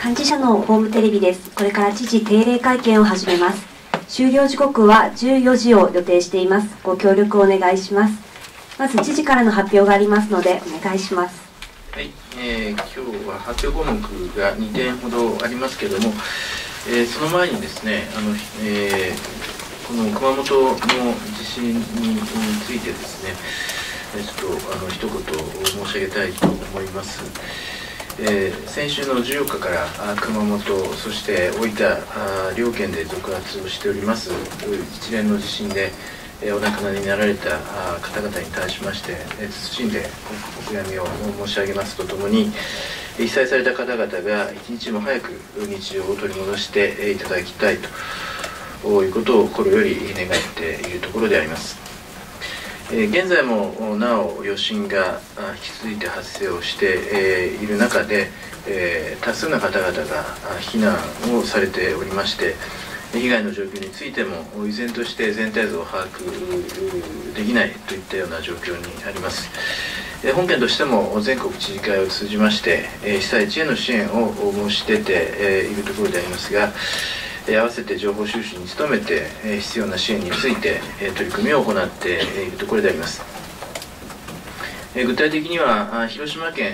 幹事社のホームテレビです。これから知事定例会見を始めます。終了時刻は14時を予定しています。ご協力お願いします。まず知事からの発表がありますのでお願いします。 はい、今日は発表項目が2点ほどありますけれども、その前にですね、この熊本の地震についてですね、ちょっと一言申し上げたいと思います。先週の14日から熊本、そして大分両県で続発をしております一連の地震でお亡くなりになられた方々に対しまして謹んでお悔やみを申し上げますとともに、被災された方々が一日も早く日常を取り戻していただきたいということを心より願っているところであります。現在もなお余震が引き続いて発生をしている中で、多数の方々が避難をされておりまして、被害の状況についても依然として全体像を把握できないといったような状況にあります。本県としても全国知事会を通じまして被災地への支援を申し出ているところでありますが、合わせて情報収集に努めて必要な支援について取り組みを行っているところであります。具体的には広島県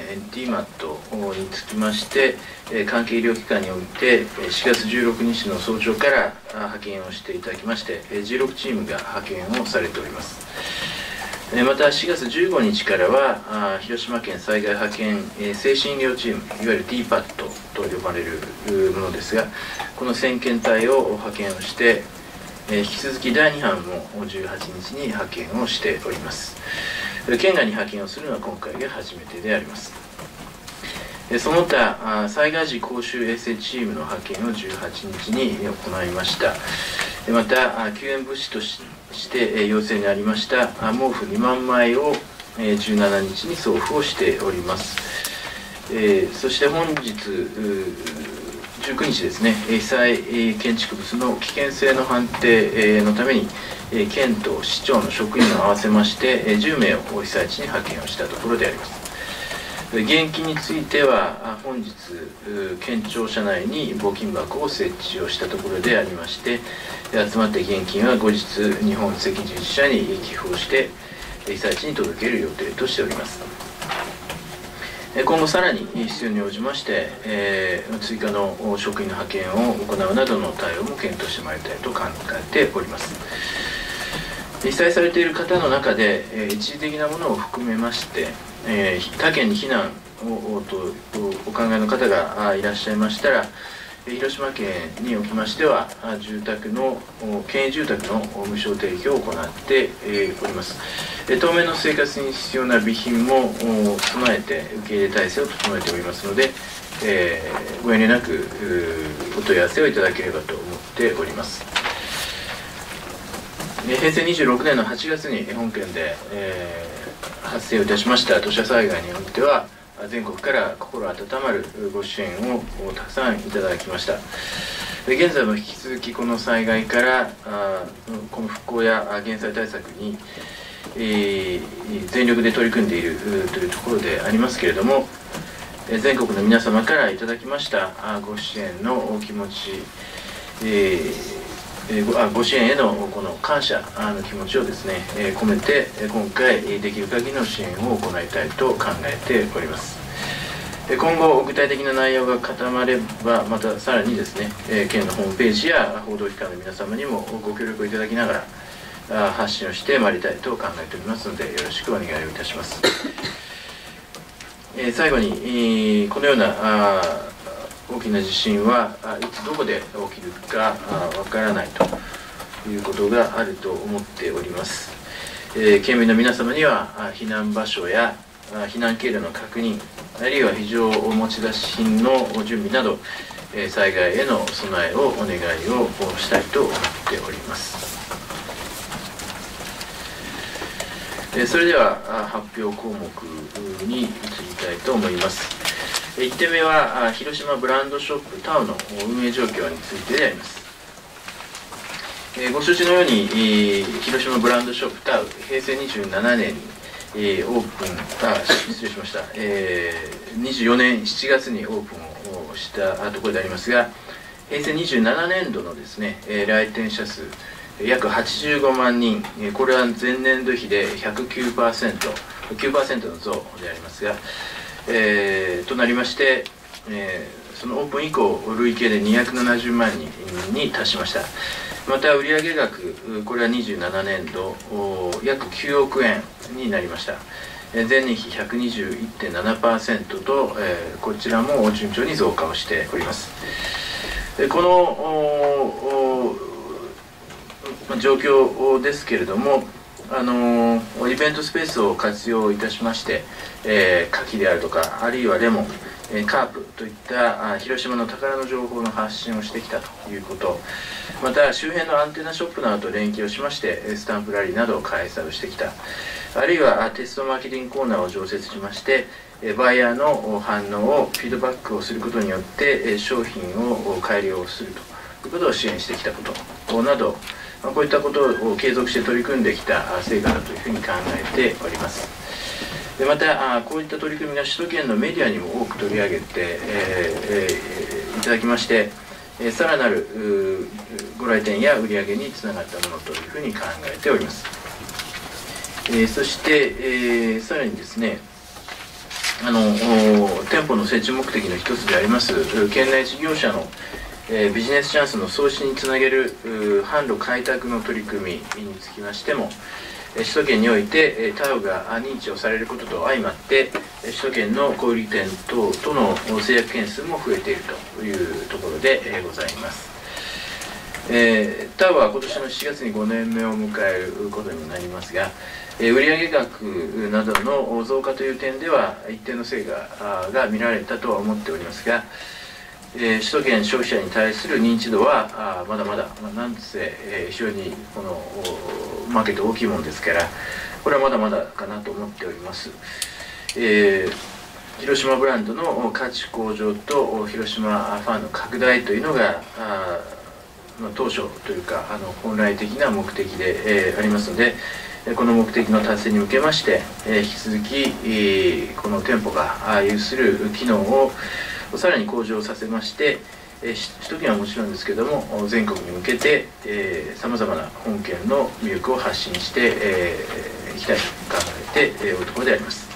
DMAT につきまして関係医療機関において4月16日の早朝から派遣をしていただきまして16チームが派遣をされております。また4月15日からは広島県災害派遣精神医療チーム、いわゆる DPAT と呼ばれるものですが、この先遣隊を派遣をして引き続き第2班も18日に派遣をしております。県外に派遣をするのは今回が初めてであります。その他災害時公衆衛生チームの派遣を18日に行いました。また救援物資として要請にありました毛布2万枚を17日に送付をしております。そして本日19日ですね、被災建築物の危険性の判定のために県と市長の職員を合わせまして10名を被災地に派遣をしたところであります。現金については本日県庁舎内に募金箱を設置をしたところでありまして、集まった現金は後日日本赤十字社に寄付をして被災地に届ける予定としております。今後さらに必要に応じまして追加の職員の派遣を行うなどの対応も検討してまいりたいと考えております。被災されている方の中で一時的なものを含めまして他県に避難をとお考えの方がいらっしゃいましたら、広島県におきましては県営住宅の無償提供を行っております。当面の生活に必要な備品も備えて受け入れ体制を整えておりますので、ご遠慮なくお問い合わせをいただければと思っております。平成26年の8月に本県で発生をいたしました土砂災害においては全国から心温まるご支援をたくさんいただきました。現在も引き続きこの災害からこの復興や減災対策に全力で取り組んでいるというところでありますけれども、全国の皆様からいただきましたご支援のお気持ち、ご支援へのこの感謝の気持ちをですね、込めて今回できる限りの支援を行いたいと考えております。今後具体的な内容が固まればまたさらにですね、県のホームページや報道機関の皆様にもご協力をいただきながら発信をしてまいりたいと考えておりますのでよろしくお願いをいたします。最後にこのような大きな地震はいつどこで起きるかわからないということがあると思っております。県民の皆様には避難場所や避難経路の確認、あるいは非常持ち出し品の準備など災害への備えをお願いをしたいと思っております。それでは発表項目に移りたいと思います。1点目は広島ブランドショップタウの運営状況についてであります。ご承知のように広島ブランドショップタウ平成27年にオープン失礼しました、24年7月にオープンをしたところでありますが、平成27年度のですね、来店者数、約85万人、これは前年度比で 109%、9% の増でありますが、となりまして、そのオープン以降、累計で270万人に達しました。また、売上額、これは27年度、約9億円になりました。前年比 121.7% と、こちらも順調に増加をしております。この状況ですけれども、イベントスペースを活用いたしまして、カキであるとか、あるいはレモン、カープといった広島の宝の情報の発信をしてきたということ、また周辺のアンテナショップなどと連携をしまして、スタンプラリーなどを開催をしてきた、あるいはテストマーケティングコーナーを常設しまして、バイヤーの反応をフィードバックをすることによって、商品を改良するということを支援してきたことなど、こういったことを継続して取り組んできた成果だというふうに考えております。でまた、こういった取り組みが首都圏のメディアにも多く取り上げて、いただきまして、さらなるご来店や売り上げにつながったものというふうに考えております。そして、さらにですね、店舗の設置目的の一つであります県内事業者のビジネスチャンスの創出につなげる販路開拓の取り組みにつきましても、首都圏においてタウが認知をされることと相まって、首都圏の小売店等との制約件数も増えているというところでございます。タウは今年の7月に5年目を迎えることになりますが、売上額などの増加という点では一定の成果が見られたとは思っておりますが、首都圏消費者に対する認知度はまだまだ、なんせ非常にこのマーケット大きいものですから、これはまだまだかなと思っております。広島ブランドの価値向上と広島ファンの拡大というのが当初というか本来的な目的でありますので、この目的の達成に向けまして、引き続きこの店舗が有する機能をさらに向上させまして、首都圏はもちろんですけれども、全国に向けてさまざまな本県の魅力を発信していきたいと考えておるところであります。